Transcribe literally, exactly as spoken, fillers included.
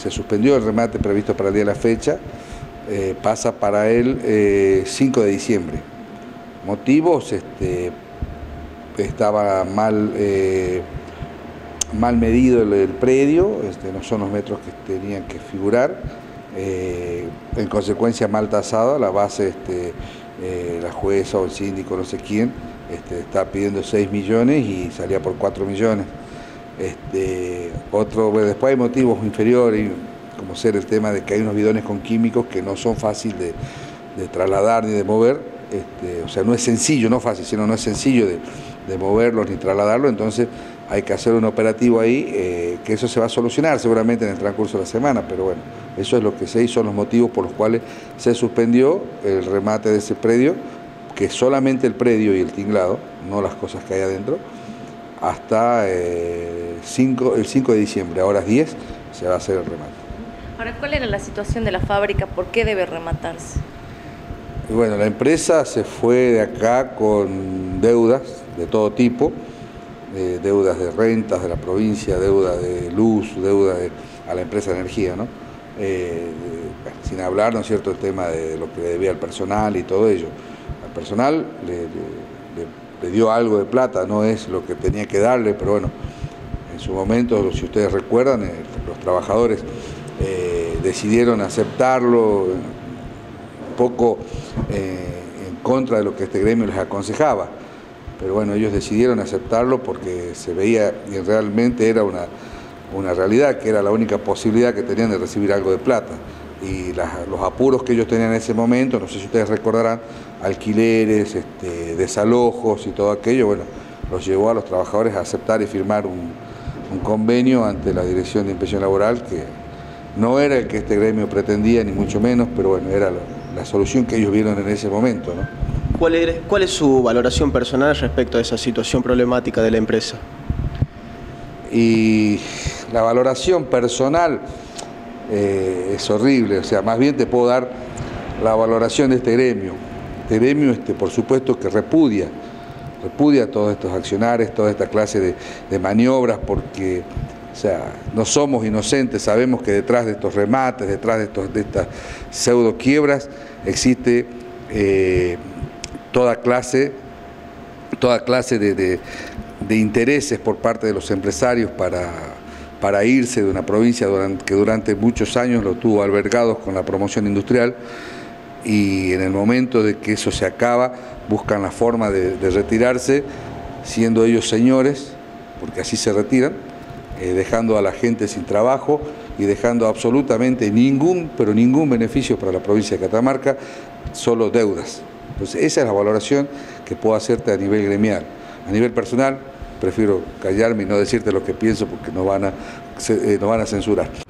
se suspendió el remate previsto para el día de la fecha, eh, pasa para el eh, cinco de diciembre. Motivos, este, estaba mal, eh, mal medido el, el predio, este, no son los metros que tenían que figurar, eh, en consecuencia mal tasada, la base, este, eh, la jueza o el síndico, no sé quién, este, está pidiendo seis millones y salía por cuatro millones. Este, otro, bueno, después hay motivos inferiores, como ser el tema de que hay unos bidones con químicos que no son fáciles de, de trasladar ni de mover, este, o sea, no es sencillo, no fácil, sino no es sencillo de, de moverlos ni trasladarlos, entonces hay que hacer un operativo ahí, eh, que eso se va a solucionar seguramente en el transcurso de la semana, pero bueno, eso es lo que se hizo, son los motivos por los cuales se suspendió el remate de ese predio, que solamente el predio y el tinglado, no las cosas que hay adentro, hasta eh, cinco, el cinco de diciembre, a horas diez, se va a hacer el remate. Ahora, ¿cuál era la situación de la fábrica? ¿Por qué debe rematarse? Y bueno, la empresa se fue de acá con deudas de todo tipo, eh, deudas de rentas de la provincia, deuda de luz, deuda de, a la empresa de energía, ¿no? Eh, de, sin hablar, ¿no es cierto?, el tema de lo que le debía al personal y todo ello. Al personal le, le, le, le dio algo de plata, no es lo que tenía que darle, pero bueno, en su momento, si ustedes recuerdan, eh, los trabajadores eh, decidieron aceptarlo, un poco eh, en contra de lo que este gremio les aconsejaba, pero bueno, ellos decidieron aceptarlo porque se veía y realmente era una, una realidad, que era la única posibilidad que tenían de recibir algo de plata. Y las, los apuros que ellos tenían en ese momento, no sé si ustedes recordarán, alquileres, este, desalojos y todo aquello, bueno, los llevó a los trabajadores a aceptar y firmar un, un convenio ante la Dirección de Inspección Laboral, que no era el que este gremio pretendía, ni mucho menos, pero bueno, era la, la solución que ellos vieron en ese momento, ¿no? ¿Cuál es, ¿Cuál es su valoración personal respecto a esa situación problemática de la empresa? Y la valoración personal eh, es horrible, o sea, más bien te puedo dar la valoración de este gremio. Este gremio, este, por supuesto, que repudia, repudia a todos estos accionarios, toda esta clase de, de maniobras, porque, o sea, no somos inocentes, sabemos que detrás de estos remates, detrás de, estos, de estas pseudo quiebras, existe eh, toda clase, toda clase de, de, de intereses por parte de los empresarios para, para irse de una provincia durante, que durante muchos años lo tuvo albergados con la promoción industrial, y en el momento de que eso se acaba, buscan la forma de, de retirarse, siendo ellos señores, porque así se retiran, eh, dejando a la gente sin trabajo y dejando absolutamente ningún, pero ningún beneficio para la provincia de Catamarca, solo deudas. Entonces esa es la valoración que puedo hacerte a nivel gremial. A nivel personal, prefiero callarme y no decirte lo que pienso porque nos van a, se, eh, nos van a censurar.